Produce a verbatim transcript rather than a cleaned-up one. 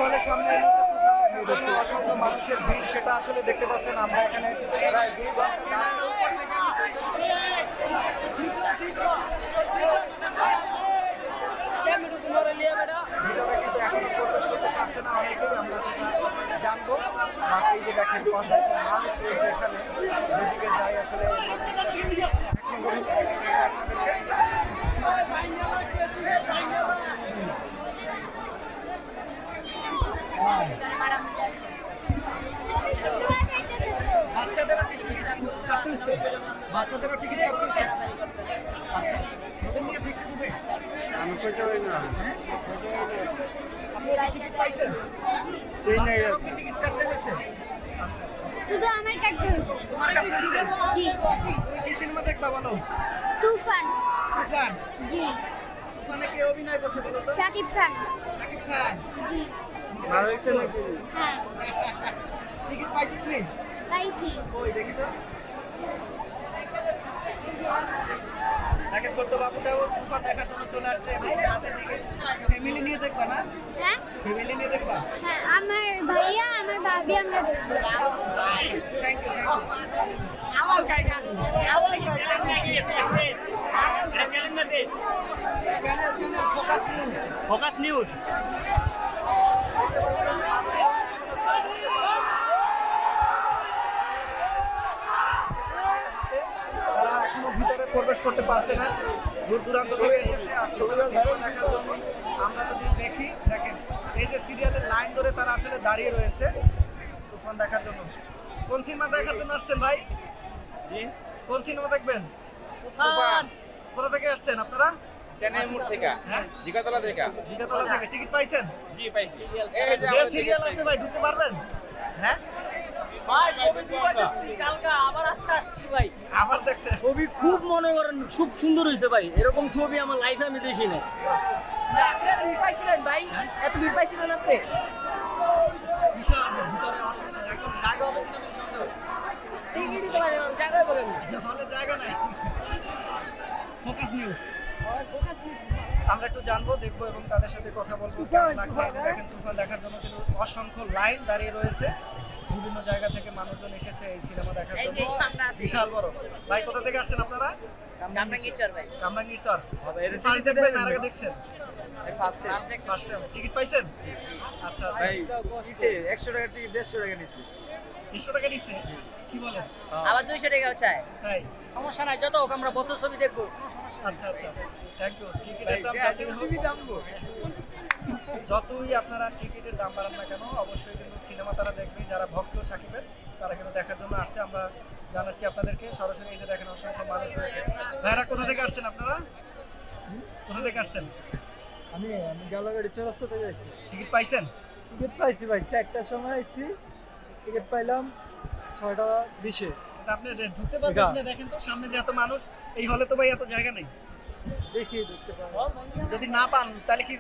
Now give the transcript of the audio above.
হলের সামনে অসংখ্য মানুষের ভিড়, সেটা আসলে দেখতে পাচ্ছেন। আমরা এখানে প্রায় দুই ঘন্টা জানবো। বাকি যে দেখেন অসংখ্য মানুষ রয়েছে এখানে, যেদিকে যাই আসলে বাচ্চাদেরও টিকিট কাটতে হচ্ছে, বাচ্চাদেরও টিকিট কাটতে হচ্ছে। আচ্ছা আচ্ছা, ওদের নিয়ে দেখতে দেবে? আমি কইতে পারি না। আপনারা টিকিট পাইছেন? বাচ্চারাও কি টিকিট কাটতে হয়েছে? আচ্ছা আচ্ছা, শুধু আমার কাটতে হয়েছে। তোমার কাটতে হয়েছে? জি। কি সিনেমা দেখবা বলো? তুফান। তুফান? জি। তুফানে কে অভিনয় করছে বলো তো? শাকিব খান। শাকিব খান? জি। ভালো হয়েছে নাকি? হ্যাঁ। টিকিট পাইছো তুমি? পাইছি। ওই দেখি তো। তাকে ছোট্ট বাবুটাও তুফান দেখার জন্য চলে আসছে। হাতে টিকিট। ফ্যামিলি নিয়ে দেখবা না? হ্যাঁ? ফ্যামিলি নিয়ে দেখবা? হ্যাঁ, আমার ভাইয়া আমার ভাবি আমরা দেখবো। Thank you, thank you. Channel channel focus news. Focus news. তারা এখনো ভিতরে প্রবেশ করতে পারছে না, দূর দূরান্ত থেকে এসেছে আসলে দেখার জন্য। আমরা যদি দেখি, দেখেন এই যে সিরিয়ালের লাইন ধরে তারা আসলে দাঁড়িয়ে রয়েছে তুফান দেখার জন্য। কোন সিনেমা দেখার জন্য আসছেন ভাই? জি, কোন সিনেমা দেখবেন? তুফান। কোথা থেকে আসছেন আপনারা? টেনের মোড় থেকে, হ্যাঁ, জিগাতলা থেকে। জিগাতলা থেকে। টিকিট পাইছেন? জি পাইছি। এই যে সিরিয়াল আছে ভাই, ঢুকতে পারবেন? হ্যাঁ ভাই ছবি দুবার দেখছি, কালকে আবার আজকে আসছি ভাই। আবার দেখছেন? ছবি খুব মনে করেন খুব সুন্দর হয়েছে ভাই, এরকম ছবি আমার লাইফে আমি দেখি না। আপনি এত ভিড় পাইছিলেন ভাই? এত ভিড় পাইছিলেন আপনি? বিশাল ভিতরে অসংখ্য, এখন জায়গা হবে কিনা আমি সন্দেহ। টিকিটই তো ভাই জায়গায় বলেন না। হলে জায়গা নাই। Focus news. আমরা একটু জানবো, দেখবো এবং তাদের সাথে কথা বলবো। কেমন লাগছে? দেখেন তুফান দেখার জন্য কিন্তু অসংখ্য লাইন দাঁড়িয়ে রয়েছে, বিভিন্ন জায়গা থেকে মানুষজন এসেছে এই সিনেমা দেখার জন্য। বিশাল বড়। ভাই কোথা থেকে আসছেন আপনারা? কামরাঙ্গীরচর ভাই। কামরাঙ্গীরচর। ফার্স্ট দেখবেন না আগে দেখছেন? First first time. টিকিট পাইছেন? আচ্ছা আচ্ছা। একশো টাকা টিকিট দেড়শো টাকা নিচ্ছি। একশো টাকা নিচ্ছে? কি বলেন? আবার দুইশো টাকাও চাই। তাই? সমস্যা নাই, যত হোক আমরা বছর ছবি দেখবো। আচ্ছা আচ্ছা, থ্যাংক ইউ। টিকিটের দাম যতই হোক, যতই আপনারা টিকিটের দাম বাড়ান না কেন, অবশ্যই কিন্তু সিনেমা তারা দেখবে। যারা ভক্ত শাকিবের, তারা কিন্তু দেখার জন্য আসছে। আমরা জানাচ্ছি আপনাদেরকে সরাসরি। এই যে দেখেন অসংখ্য মানুষ রয়েছে। ভাইরা কোথা থেকে আসছেন আপনারা? কোথা থেকে আসছেন? আমি আমি গালাগাড়ি চৌরাস্তা থেকে আসছি। টিকিট পাইছেন? টিকিট পাইছি ভাই, চারটার সময় আসছি, টিকিট পাইলাম ছয়টা বিশে। কিন্তু আপনি ঢুকতে পারবেন না। দেখেন তো সামনে যে এত মানুষ, এই হলে তো ভাই এত জায়গা নেই। দেখি ঢুকতে পারবো। যদি না পান তাহলে কি